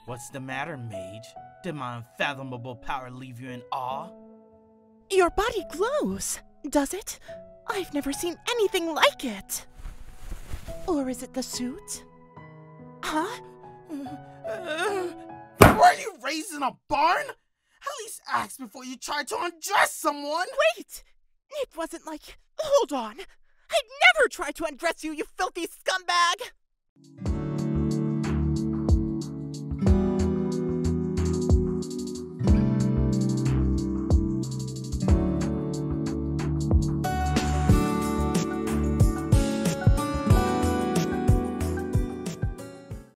What's the matter, mage? Did my unfathomable power leave you in awe? Your body glows, does it? I've never seen anything like it. Or is it the suit? Huh? Were you raised in a barn? At least ask before you try to undress someone! Wait! It wasn't like... Hold on! I'd never try to undress you, you filthy scumbag!